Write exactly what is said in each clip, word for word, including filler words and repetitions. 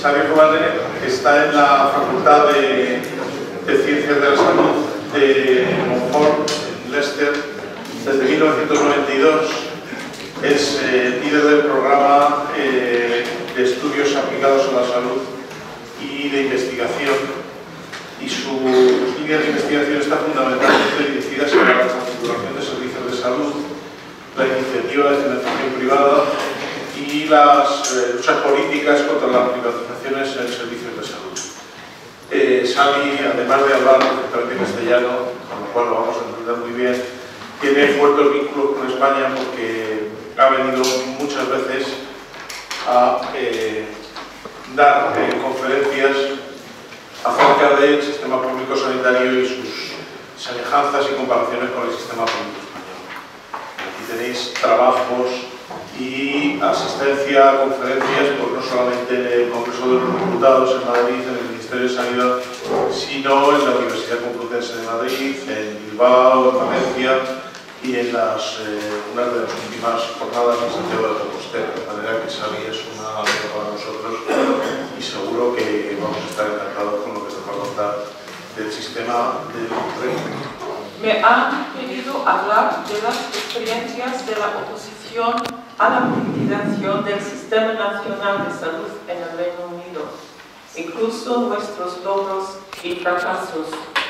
Xavier Covadonga, que está en la Facultad de, de Ciencias de la Salud de Montfort, en Leicester, desde mil novecientos noventa y dos. Es eh, líder del programa eh, de estudios aplicados a la salud y de investigación, y sus líneas de investigación están fundamentalmente dirigidas a la configuración de servicios de salud, la iniciativa de financiación privada y las eh, luchas políticas contra las privatizaciones en servicios de salud. Eh, Xavi, además de hablar perfectamente castellano, con lo cual lo vamos a entender muy bien, tiene fuertes vínculos con España porque ha venido muchas veces a eh, dar eh, conferencias acerca del sistema público sanitario y sus semejanzas y comparaciones con el sistema público español. Aquí tenéis trabajos y asistencia a conferencias, pues no solamente en el Congreso de los Diputados en Madrid, en el Ministerio de Sanidad, sino en la Universidad Complutense de Madrid, en Bilbao, en Valencia y en las, eh, una de las últimas jornadas en Santiago de Compostela. De manera que Xavi es una amiga para nosotros y seguro que vamos a estar encantados con lo que nos va a contar del sistema del régimen. Me han pedido hablar de las experiencias de la oposición a la privatización del Sistema Nacional de Salud en el Reino Unido, incluso nuestros logros y fracasos.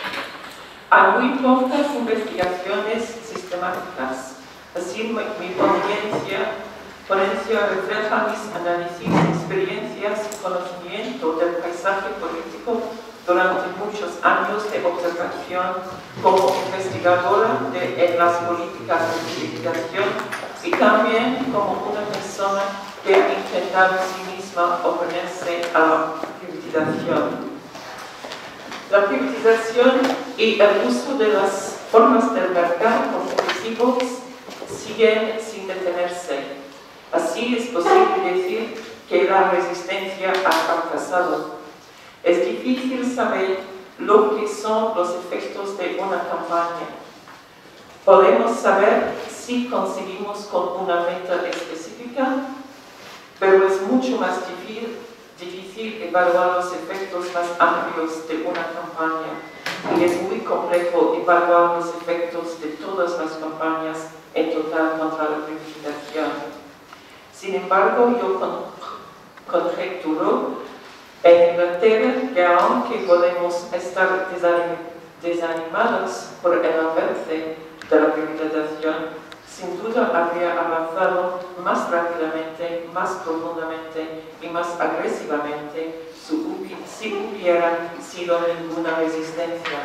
Hay muy pocas investigaciones sistemáticas, así mi, mi ponencia, ponencia refleja mis análisis, experiencias y conocimiento del paisaje político durante muchos años de observación como investigadora de, en las políticas de investigación y también como una persona que ha intentado en sí misma oponerse a la privatización. La privatización y el uso de las formas del mercado competitivo siguen sin detenerse. Así es posible decir que la resistencia ha fracasado. Es difícil saber lo que son los efectos de una campaña. Podemos saber si conseguimos con una meta específica, pero es mucho más difícil, difícil evaluar los efectos más amplios de una campaña, y es muy complejo evaluar los efectos de todas las campañas en total contra la privatización. Sin embargo, yo con, conjecturo en Inglaterra que aunque podemos estar desanimados por el avance de la privatización, sin duda habría avanzado más rápidamente, más profundamente y más agresivamente si hubiera sido ninguna resistencia.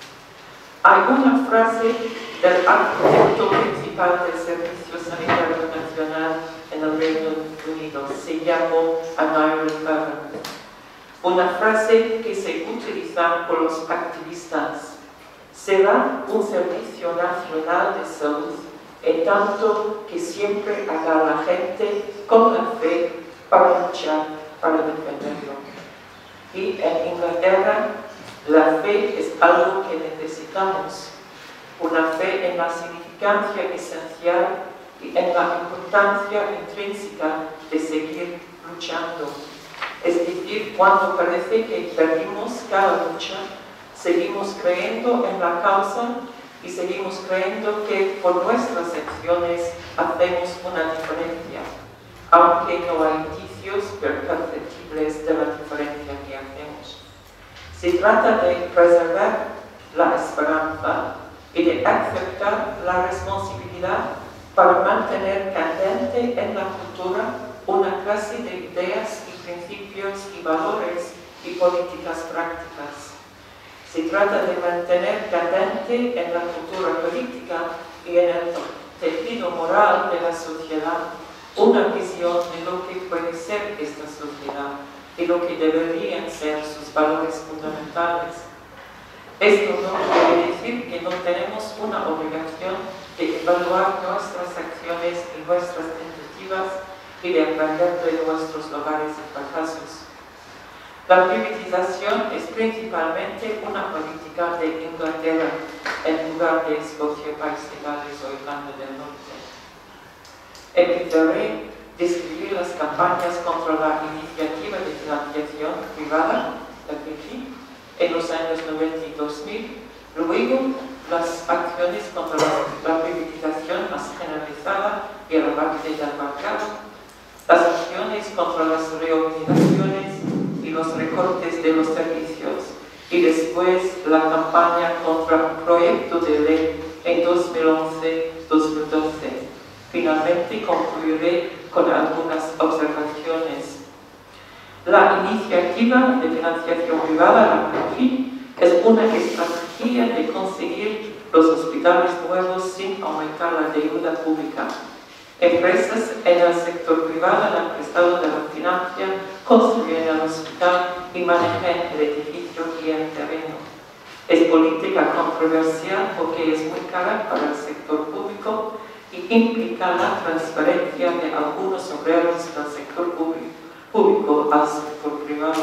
Hay una frase del arquitecto principal del Servicio Sanitario Nacional en el Reino Unido, se llamó Aneurin Bevan. Una frase que se utiliza por los activistas. Será un servicio nacional de salud en tanto que siempre haga la gente con la fe para luchar, para defenderlo. Y en Inglaterra, la fe es algo que necesitamos. Una fe en la significancia esencial y en la importancia intrínseca de seguir luchando. Es decir, cuando parece que perdimos cada lucha, seguimos creyendo en la causa y seguimos creyendo que por nuestras acciones hacemos una diferencia, aunque no hay indicios perceptibles de la diferencia que hacemos. Se trata de preservar la esperanza y de aceptar la responsabilidad para mantener candente en la cultura una clase de ideas y principios y valores y políticas prácticas. Se trata de mantener candente en la cultura política y en el tejido moral de la sociedad una visión de lo que puede ser esta sociedad y lo que deberían ser sus valores fundamentales. Esto no quiere decir que no tenemos una obligación de evaluar nuestras acciones y nuestras tentativas y de aprender de nuestros lugares y fracasos. La privatización es principalmente una política de Inglaterra en lugar de Escocia, Países Bajos o Irlanda del Norte. Empezaré a describir las campañas contra la iniciativa de financiación acciones contra la, la privatización más generalizada y el avance del mercado, las acciones contra las reorganizaciones y los recortes de los servicios, y después la campaña contra un proyecto de ley en dos mil once dos mil doce. Finalmente concluiré con algunas observaciones. La iniciativa de financiación privada, la P F I, es una estrategia de conseguir los hospitales nuevos sin aumentar la deuda pública. Empresas en el sector privado han prestado de la financia, construyen el hospital y manejan el edificio y el terreno. Es política controversial porque es muy cara para el sector público y implica la transferencia de algunos obreros del sector público al sector privado.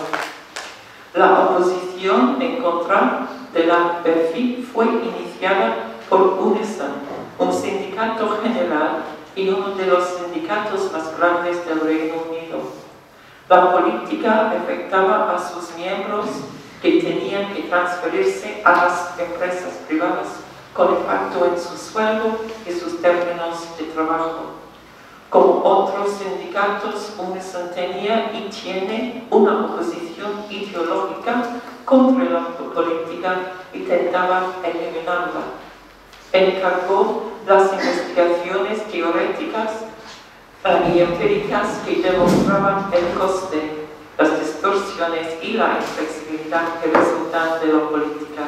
La oposición en contra de la P F I fue iniciada por Unison, un sindicato general y uno de los sindicatos más grandes del Reino Unido. La política afectaba a sus miembros que tenían que transferirse a las empresas privadas con impacto en su sueldo y sus términos de trabajo. Como otros sindicatos, Unison tenía y tiene una oposición ideológica contra la política y tentaba eliminarla. Encargó las investigaciones teóricas y empíricas que demostraban el coste, las distorsiones y la inflexibilidad que resultan de la política.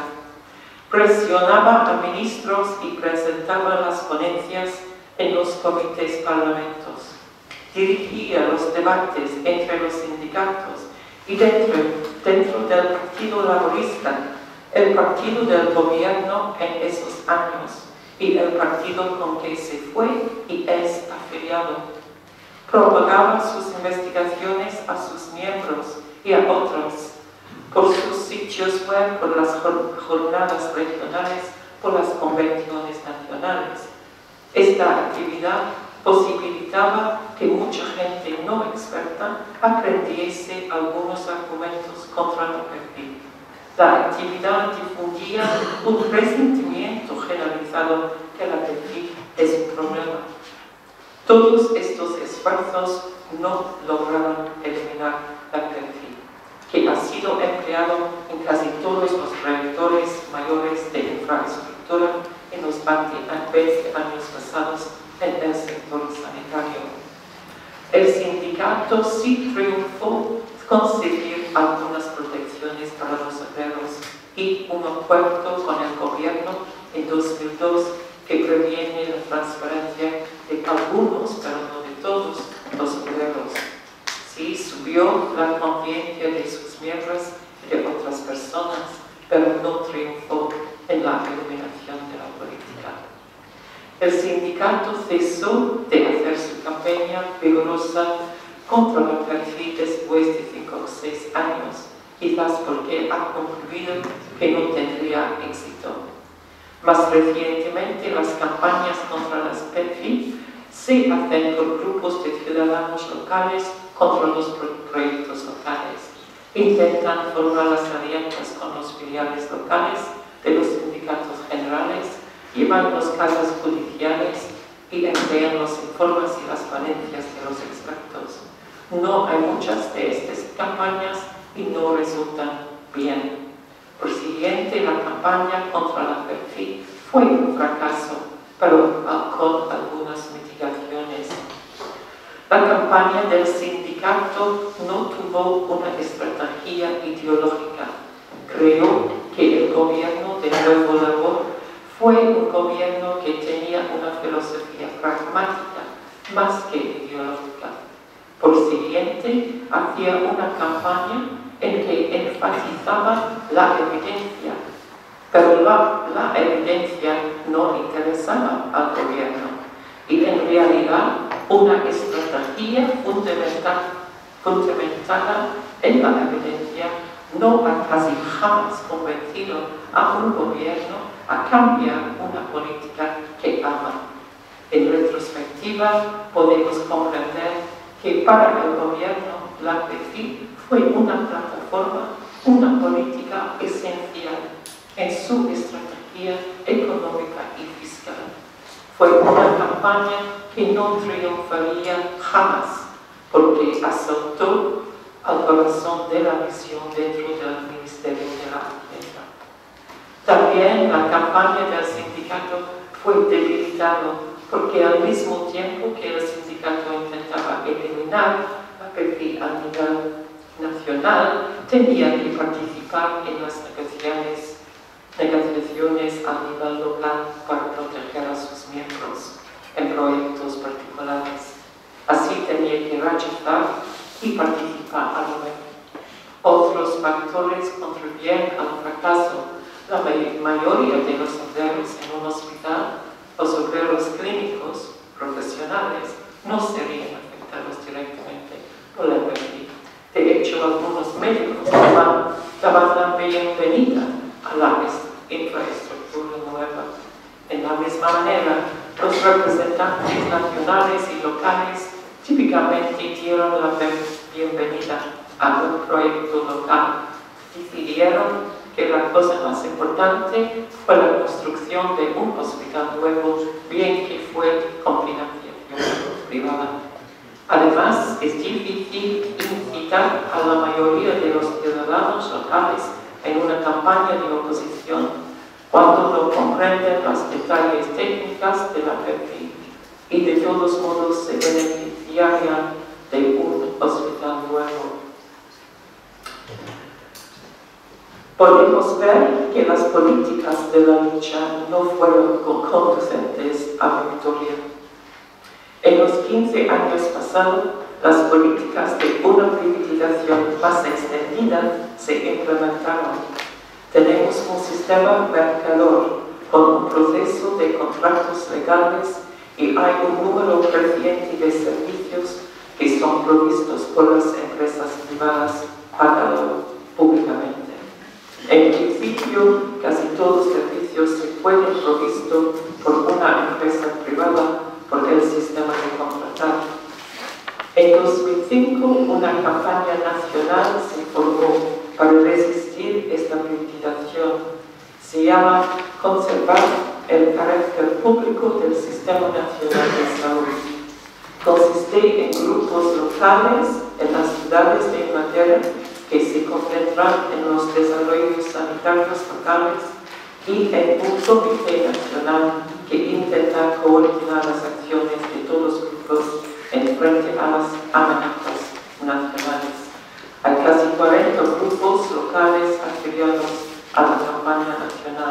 Presionaba a ministros y presentaba las ponencias en los comités parlamentos. Dirigía los debates entre los sindicatos y dentro, dentro del Partido Laborista, el partido del gobierno en esos años y el partido con que se fue y es afiliado. Propagaba sus investigaciones a sus miembros y a otros por sus sitios web, por las jornadas regionales, por las convenciones nacionales. Esta actividad posibilitaba que mucha gente no experta aprendiese algunos argumentos contra la P F I. La actividad difundía un resentimiento generalizado que la P F I es un problema. Todos estos esfuerzos no lograron eliminar la P F I, que ha sido empleado en casi todos los proyectores mayores de infraestructura en los veinte años pasados en el sector sanitario. El sindicato sí triunfó conseguir algunas protecciones para los obreros y un acuerdo con el gobierno en dos mil dos que previene la transferencia de algunos, pero no de todos, los obreros. Sí subió la conciencia de sus miembros y de otras personas, pero no triunfó en la eliminación de la política. El sindicato cesó de hacer su campaña vigorosa contra la P F I después de cinco o seis años, quizás porque ha concluido que no tendría éxito. Más recientemente, las campañas contra las P F I se hacen por grupos de ciudadanos locales contra los proyectos locales. Intentan formar las alianzas con los filiales locales de los sindicatos generales, llevan las casas judiciales y emplean los informes y las ponencias de los expertos. No hay muchas de estas campañas y no resultan bien. Por siguiente, la campaña contra la P F I fue un fracaso, pero con algunas mitigaciones. La campaña del sindicato no tuvo una estrategia ideológica. Creo que el gobierno de Nuevo Labor fue un gobierno que tenía una filosofía pragmática más que ideológica. Por siguiente, hacía una campaña en que enfatizaba la evidencia, pero la, la evidencia no interesaba al gobierno y en realidad una estrategia fundamental, fundamentada en la evidencia no ha casi jamás convencido a un gobierno a cambiar una política que ama. En retrospectiva, podemos comprender que para el gobierno la P F I fue una plataforma, una política esencial en su estrategia energía económica y fiscal. Fue una campaña que no triunfaría jamás, porque asaltó al corazón de la misión dentro del Ministerio de la Hacienda. También la campaña del sindicato fue debilitada porque al mismo tiempo que el sindicato intentaba eliminar la P P I a nivel nacional, tenía que participar en las negociaciones, negociaciones a nivel local para proteger a sus miembros en proyectos particulares. Así tenía que rechazar y participar a la vez. Otros factores contribuyen al fracaso. La mayoría de los obreros en un hospital, los obreros clínicos profesionales, no serían afectados directamente por la P P I. De hecho, algunos médicos daban, daban la bienvenida a la infraestructura nueva. En la misma manera, los representantes nacionales y locales típicamente dieron la bienvenida a un proyecto local. Decidieron que la cosa más importante fue la construcción de un hospital nuevo, bien que fue con financiación privada. Además, es difícil incitar a la mayoría de los ciudadanos locales en una campaña de oposición cuando no comprenden los detalles técnicos de la P P I y de todos modos se beneficiarían de un hospital nuevo. Podemos ver que las políticas de la lucha no fueron conducentes a victoria. En los quince años pasados, las políticas de una privatización más extendida se implementaron. Tenemos un sistema mercador con un proceso de contratos legales y hay un número creciente de servicios que son provistos por las empresas privadas pagados públicamente. En principio, casi todos los servicios se pueden provistos por una empresa privada por el sistema de contratar. En dos mil cinco, una campaña nacional se formó para resistir esta privatización. Se llama Conservar el carácter público del Sistema Nacional de Salud. Consiste en grupos locales en las ciudades de Inglaterra que se concentran en los desarrollos sanitarios locales y en un comité nacional que intenta coordinar las acciones de todos los grupos en frente a las amenazas nacionales. Hay casi cuarenta grupos locales afiliados a la campaña nacional.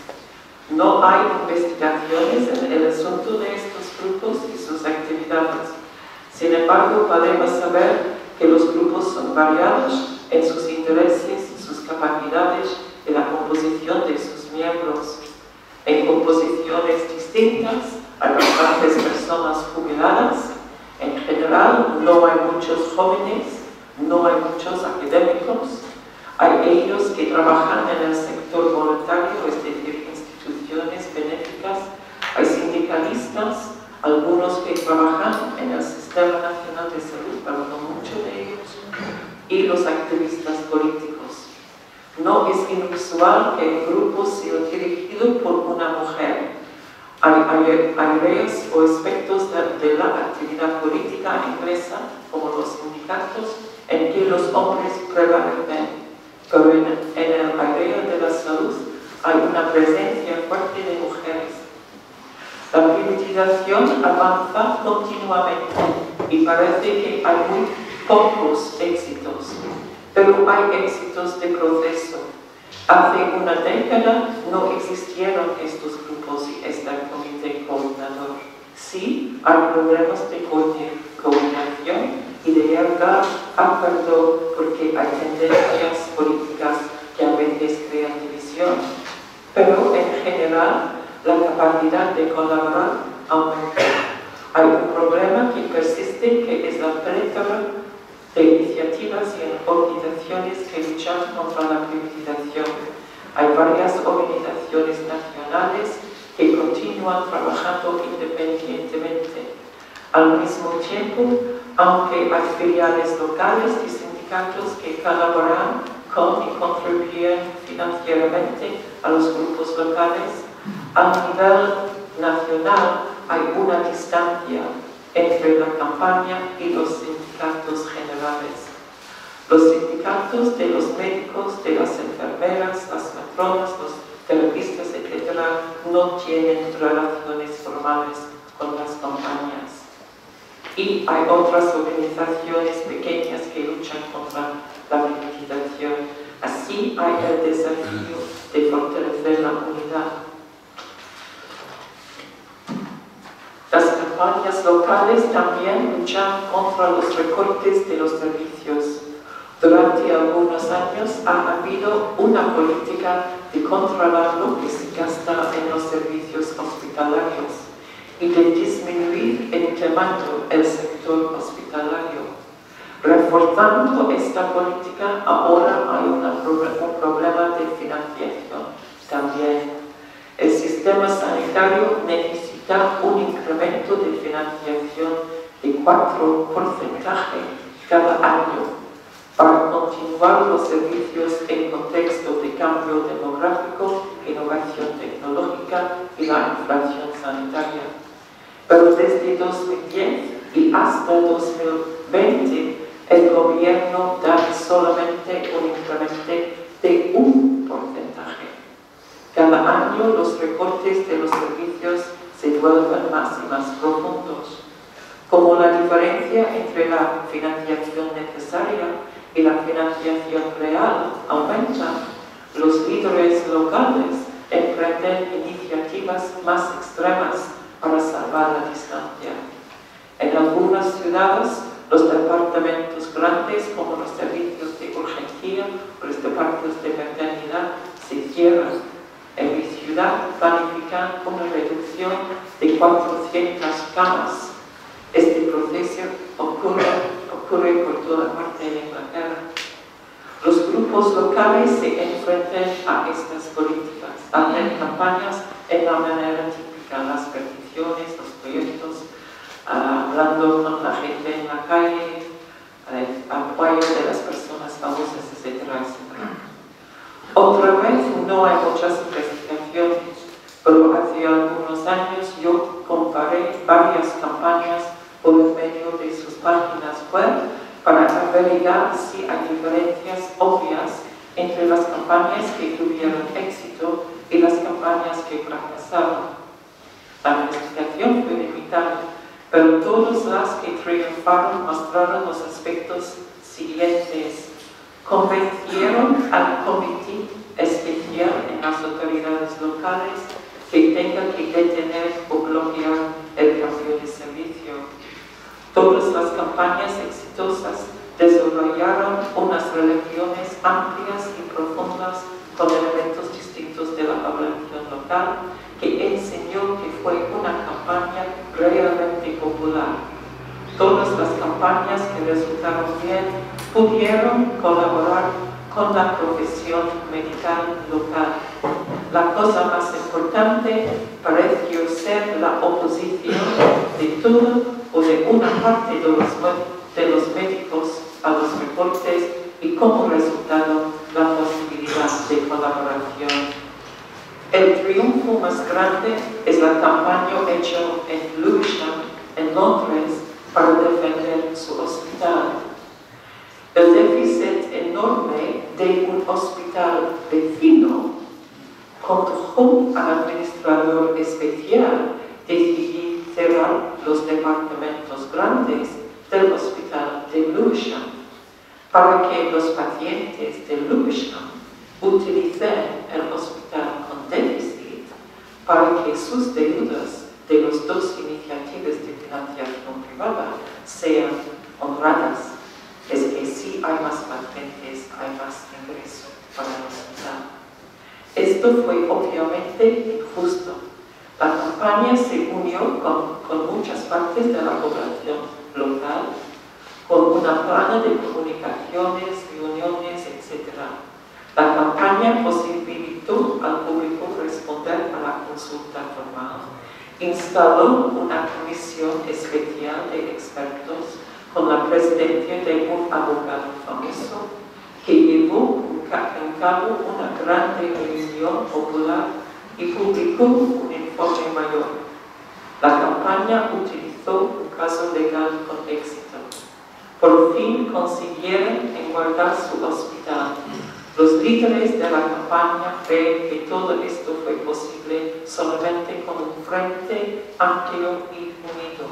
No hay investigaciones en el asunto de estos grupos y sus actividades. Sin embargo, podemos saber que los grupos son variados en sus intereses, sus capacidades y la composición de sus miembros. En composiciones distintas hay bastantes personas jubiladas. En general, no hay muchos jóvenes, no hay muchos académicos. Hay ellos que trabajan en el sector voluntario, es decir, instituciones benéficas. Hay sindicalistas, algunos que trabajan en el Sistema Nacional de Salud, pero no muchos de ellos, y los activistas políticos. No es inusual que el grupo sea dirigido por una mujer. Hay áreas o aspectos de, de la actividad política inglesa, como los sindicatos, en que los hombres prevalecen, pero en, en el área de la salud hay una presencia fuerte de mujeres. La privatización avanza continuamente y parece que hay muy pocos éxitos, pero hay éxitos de proceso. Hace una década no existieron estos grupos y este comité coordinador. Sí, hay problemas de coordinación y de llegar a acuerdo porque hay tendencias políticas que a veces crean división. Pero en general, la capacidad de colaborar aumenta. Hay un problema que persiste, que es la falta de iniciativas y organizaciones que luchan contra la privatización. Hay varias organizaciones nacionales que continúan trabajando independientemente. Al mismo tiempo, aunque hay filiales locales y sindicatos que colaboran con y contribuyen financieramente a los grupos locales. A nivel nacional hay una distancia entre la campaña y los sindicatos generales. Los sindicatos de los médicos, de las enfermeras, las matronas, los terapistas, etcétera, no tienen relaciones formales con las campañas. Y hay otras organizaciones pequeñas que luchan contra la privatización. Así hay el desafío de fortalecer la unidad. Las campañas locales también luchan contra los recortes de los servicios. Durante algunos años ha habido una política de controlar lo que se gasta en los servicios hospitalarios y de disminuir en tamaño el sector hospitalario. Reforzando esta política, ahora hay una, un problema de financiación también. El sistema sanitario necesita un incremento de financiación de cuatro porcentaje cada año para continuar los servicios en contexto de cambio demográfico, innovación tecnológica y la inflación sanitaria. Pero desde dos mil diez y hasta dos mil veinte, el gobierno da solamente un incremento de un porcentaje. Cada año los recortes de los servicios se vuelven más y más profundos. Como la diferencia entre la financiación necesaria y la financiación real aumenta, los líderes locales emprenden iniciativas más extremas para salvar la distancia. En algunas ciudades, los departamentos grandes, como los servicios de urgencia o los departamentos de maternidad, se cierran. En mi ciudad planifican una reducción de cuatrocientas camas. Este proceso ocurre, ocurre por toda parte de Inglaterra. Los grupos locales se enfrentan a estas políticas, hacen campañas en la manera típica, las peticiones, los proyectos, uh, hablando con la gente en la calle, uh, apoyo de las personas famosas, etcétera, etcétera. Otra vez, no hay muchas investigaciones, pero hace algunos años yo comparé varias campañas por medio de sus páginas web para averiguar si hay diferencias obvias entre las campañas que tuvieron éxito y las campañas que fracasaron. La investigación fue limitada, pero todas las que triunfaron mostraron los aspectos siguientes. Convencieron al comité especial en las autoridades locales que tenga que detener o bloquear el cambio de servicio. Todas las campañas exitosas desarrollaron unas relaciones amplias y profundas con elementos distintos de la población local, que enseñó que fue una campaña realmente popular. Todas las campañas que resultaron bien pudieron colaborar con la profesión medical local. La cosa más importante pareció ser la oposición de todo o de una parte de los, de los médicos a los recortes y como resultado la posibilidad de colaboración. El triunfo más grande es la campaña hecha en Lewisham, en Londres, para defender su hospital. El déficit enorme de un hospital vecino condujo al administrador especial decidir cerrar los departamentos grandes del hospital de Lewisham para que los pacientes de Lewisham utilicen el hospital con déficit para que sus deudas de las dos iniciativas de financiación privada sean honradas. Es que si hay más pacientes, hay más ingreso para el hospital. Esto fue obviamente injusto. La campaña se unió con, con muchas partes de la población local, con una plana de comunicaciones, reuniones, etcétera. La campaña posibilitó al público responder a la consulta formal, instaló una comisión especial de expertos con la presidencia de un abogado famoso que llevó un cabo una grande reunión popular y publicó un informe mayor. La campaña utilizó un caso legal con éxito. Por fin consiguieron guardar su hospital. Los líderes de la campaña creen que todo esto fue posible solamente con un frente amplio y unido.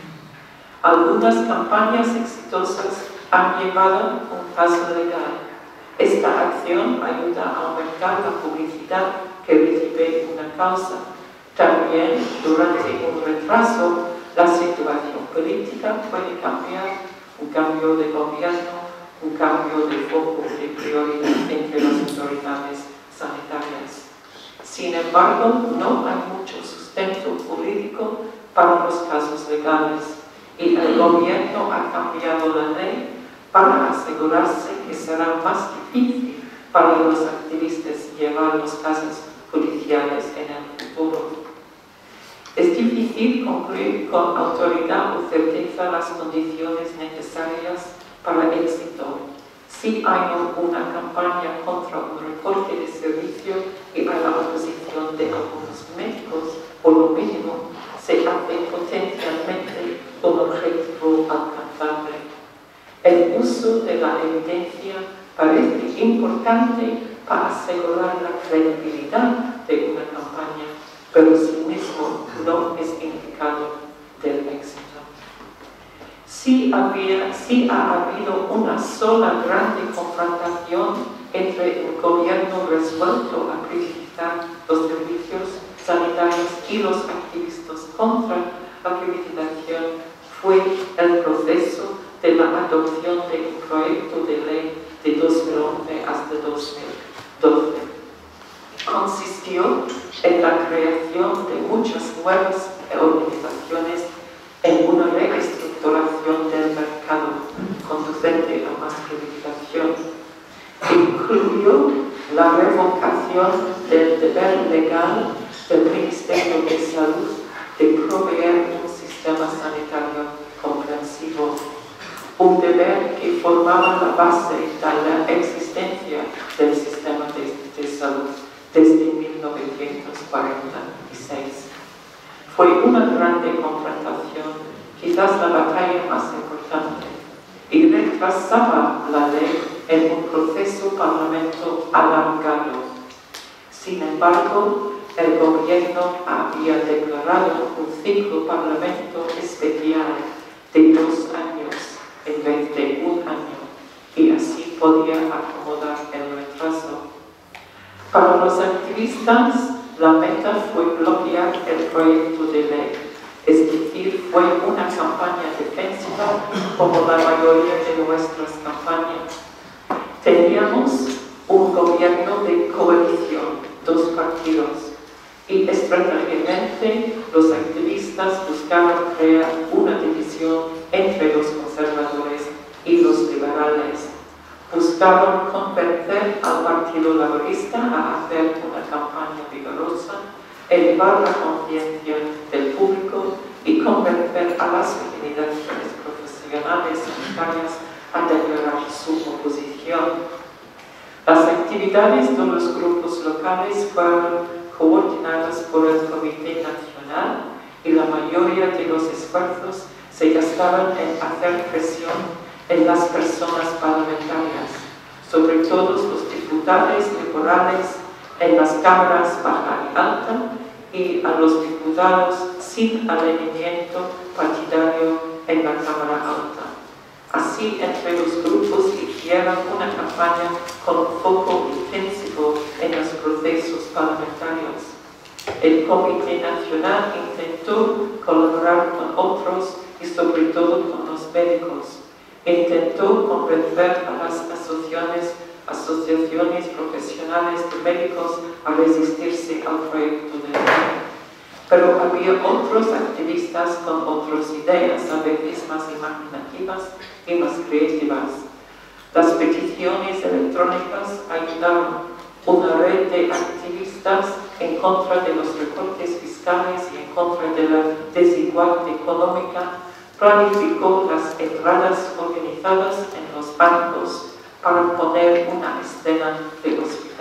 Algunas campañas exitosas han llevado un caso legal. Esta acción ayuda a aumentar la publicidad que recibe una causa. También, durante un retraso, la situación política puede cambiar, un cambio de gobierno, un cambio de foco de prioridad entre las autoridades sanitarias. Sin embargo, no hay mucho sustento jurídico para los casos legales y el gobierno ha cambiado la ley para asegurarse que será más difícil para los activistas llevar los casos judiciales en el futuro. Es difícil concluir con autoridad o certeza las condiciones necesarias para el éxito. Si hay una campaña contra un recorte de servicio y hay la oposición de algunos médicos, por lo mínimo, se hace potencialmente un objetivo alcanzable. El uso de la evidencia parece importante para asegurar la credibilidad de una campaña, pero sí mismo no es indicador del éxito. Si, había, si ha habido una sola grande confrontación entre el gobierno resuelto a privatizar los servicios sanitarios y los activistas contra la privatización, fue el proceso de la adopción de un proyecto de ley de dos mil once hasta dos mil doce. Consistió en la creación de muchas nuevas organizaciones en una reestructuración del mercado conducente a más privatización. Incluyó la revocación del deber legal del Ministerio de Salud de proveer un sistema sanitario comprensivo, un deber que formaba la base de la existencia del sistema de, de salud desde mil novecientos cuarenta y seis. Fue una grande confrontación, quizás la batalla más importante, y retrasaba la ley en un proceso parlamento alargado. Sin embargo, el gobierno había declarado un ciclo parlamento especial de dos años en vez de un año, y así podía acomodar el retraso. Para los activistas, la meta fue bloquear el proyecto de ley, es decir, fue una campaña defensiva como la mayoría de nuestras campañas. Teníamos un gobierno de coalición, dos partidos, y estratégicamente los activistas buscaban crear una división entre los conservadores y los liberales. Buscaban convencer al Partido Laborista a hacer una campaña vigorosa, elevar la conciencia del público y convencer a las organizaciones profesionales sanitarias a declarar su oposición. Las actividades de los grupos locales fueron coordinadas por el Comité Nacional y la mayoría de los esfuerzos se gastaban en hacer presión en las personas parlamentarias, sobre todo los diputados liberales en las cámaras baja y alta y a los diputados sin alineamiento partidario en la Cámara Alta. Así, entre los grupos hicieron una campaña con un foco intensivo en los procesos parlamentarios. El Comité Nacional intentó colaborar con otros y sobre todo con los médicos. Intentó convencer a las asociaciones, asociaciones profesionales de médicos a resistirse al proyecto de ley. Pero había otros activistas con otras ideas, a veces más imaginativas y más creativas. Las peticiones electrónicas ayudaron. Una red de activistas en contra de los recortes fiscales y en contra de la desigualdad económica planificó las entradas organizadas en los bancos para poner una escena de hospital.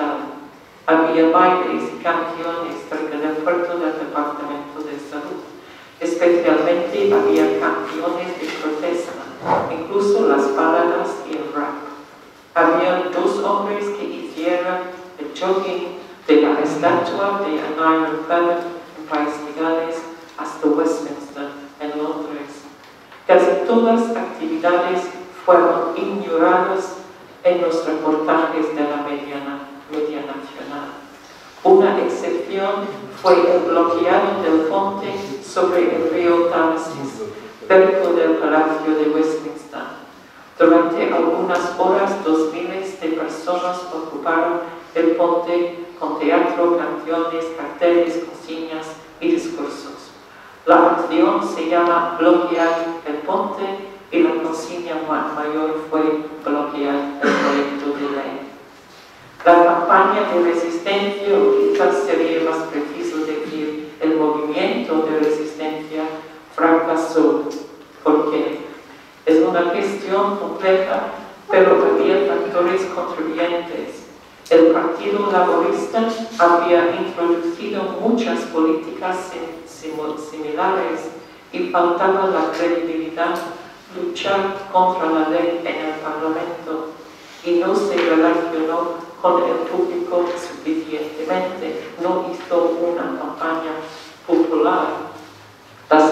había bailes y canciones cerca del puerto del Departamento de Salud. Especialmente había canciones de protesta, incluso las baladas y el rap. Había dos hombres que hicieron el jogging de la estatua de Anna Rutherford en País de Gales hasta Westminster, en Londres. Casi todas las actividades fueron ignoradas en los reportajes de la media, media nacional. Una excepción fue el bloqueado del puente sobre el río Támesis, cerca del Palacio de Westminster. Durante algunas horas, dos miles de personas ocuparon el puente con teatro, canciones, carteles, consignas y discursos. La acción se llama bloquear el puente y la consigna mayor fue bloquear el proyecto de ley. La campaña de resistencia, o quizás sería más preciso decir el movimiento de resistencia, fracasó. ¿Por qué? Es una cuestión compleja, pero había factores contribuyentes. El Partido Laborista había introducido muchas políticas similares y faltaba la credibilidad, luchar contra la ley en el Parlamento, y no se relacionó con el público suficientemente, no hizo una campaña popular. Las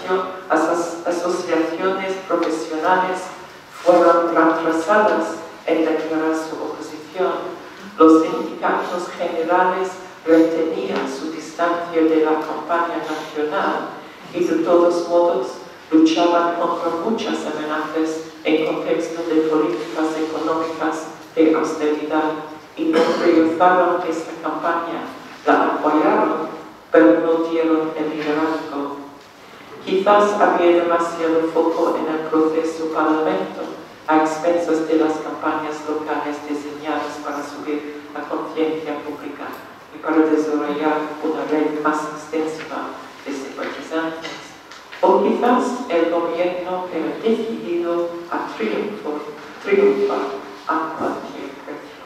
asociaciones profesionales fueron retrasadas en declarar su oposición. Los sindicatos generales retenían su distancia de la campaña nacional y de todos modos luchaban contra muchas amenazas en contexto de políticas económicas de austeridad y no priorizaron esta campaña, la apoyaron, pero no dieron el liderazgo. Quizás había demasiado foco en el proceso parlamento, a expensas de las campañas locales diseñadas para subir la conciencia pública y para desarrollar una red más extensiva de simpatizantes. O quizás el gobierno era decidido a triunfar, triunfar a cualquier precio.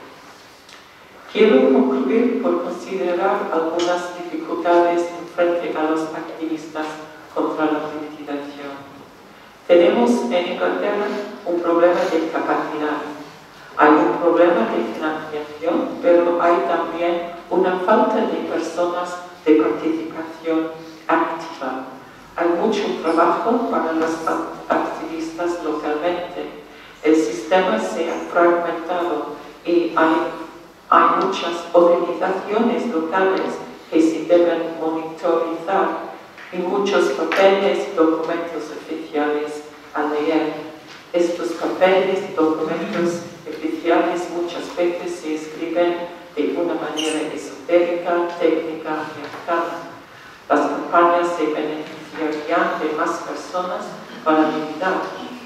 Quiero concluir por considerar algunas dificultades frente a los activistas contra la politización. Tenemos en Inglaterra un problema de capacidad. Hay un problema de financiación, pero hay también una falta de personas de participación activa. Hay mucho trabajo para los activistas localmente. El sistema se ha fragmentado y hay, hay muchas organizaciones locales que se deben monitorizar y muchos papeles y documentos oficiales a leer. Estos papeles y documentos oficiales muchas veces se escriben de una manera esotérica, técnica y arcana. Las campañas se beneficiarían de más personas para la unidad.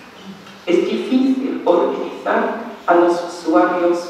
Es difícil organizar a los usuarios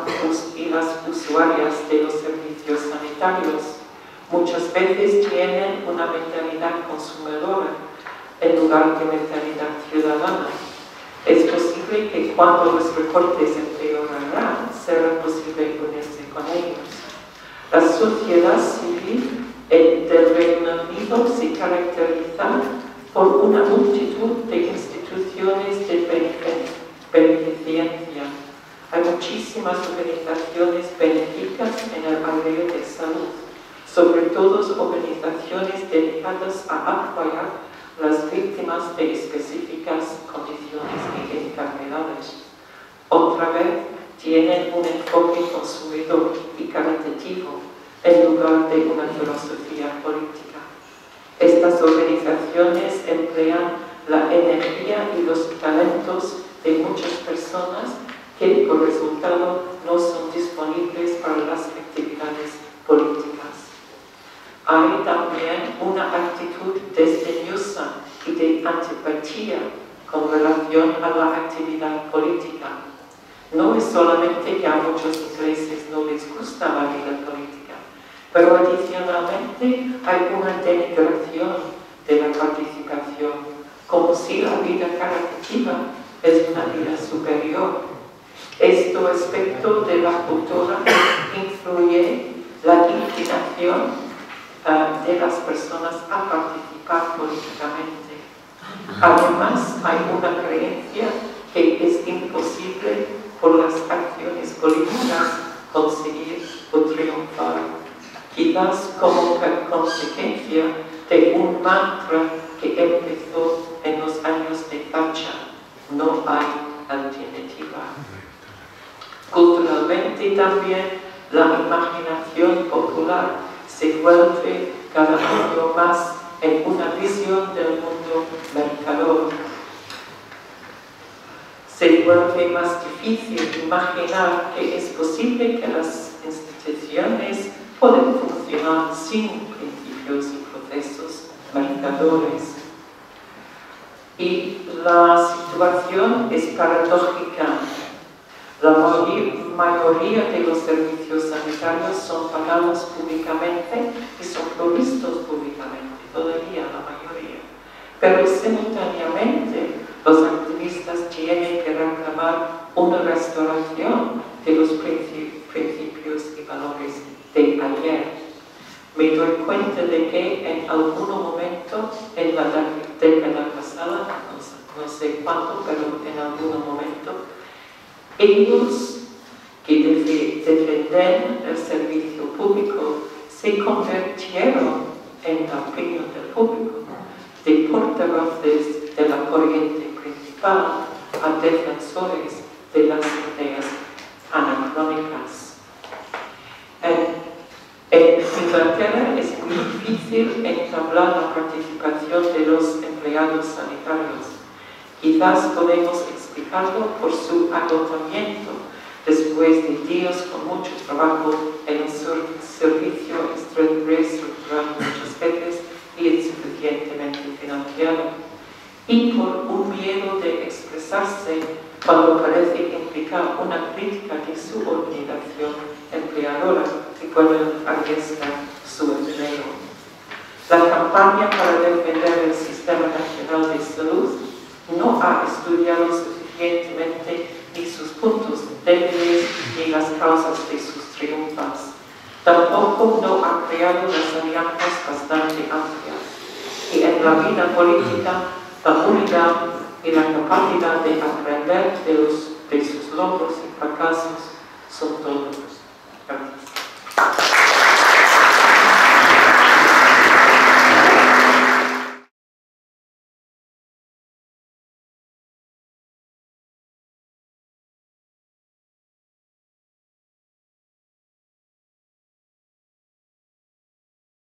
y las usuarias de los servicios sanitarios. Muchas veces tienen una mentalidad consumidora en lugar de mentalidad ciudadana. Es posible que cuando los recortes empeorarán, será posible unirse con ellos. La sociedad civil del Reino Unido se caracteriza por una multitud de instituciones de beneficencia. Hay muchísimas organizaciones benéficas en el área de salud, sobre todo organizaciones dedicadas a apoyar a las víctimas de específicas condiciones y enfermedades. Otra vez, tienen un enfoque consumidor y caritativo en lugar de una filosofía política. Estas organizaciones emplean la energía y los talentos de muchas personas que por resultado no son disponibles para las actividades políticas. Hay también una actitud desdeñosa y de antipatía con relación a la actividad política. No es solamente que a muchos ingleses no les gusta la vida política, pero adicionalmente hay una denigración de la participación, como si la vida caritativa es una vida superior. Este aspecto de la cultura influye la inclinación uh, de las personas a participar políticamente. Además, hay una creencia que es imposible por las acciones políticas conseguir o triunfar, quizás como consecuencia de un mantra que empezó en los años de Thatcher: no hay alternativa. Culturalmente también la imaginación popular se vuelve cada año más en una visión del mundo mercador. Se vuelve más difícil imaginar que es posible que las instituciones pueden funcionar sin principios y procesos mercadores. Y la situación es paradójica. La mayoría de los servicios sanitarios son pagados públicamente y son provistos públicamente, todavía la mayoría. Pero simultáneamente los activistas tienen que reclamar una restauración de los principios y valores de ayer. Me doy cuenta de que en algún momento en la década pasada, no sé, no sé cuándo, pero en algún momento, ellos que defienden el servicio público se convirtieron en la opinión del público, de portavoces de la corriente principal a defensores de las ideas anacrónicas. En, en Inglaterra es muy difícil entablar la participación de los empleados sanitarios. Quizás podemos explicarlo por su agotamiento después de días con mucho trabajo en un servicio reestructurado muchas veces y insuficientemente financiado, y por un miedo de expresarse cuando parece implicar una crítica de su organización empleadora que puede arriesgar su empleo. La campaña para defender el Sistema Nacional de Salud no ha estudiado suficientemente ni sus puntos débiles ni las causas de sus triunfos. Tampoco no ha creado las alianzas bastante amplias. Y en la vida política, la unidad y la capacidad de aprender de, los, de sus logros y fracasos son todo.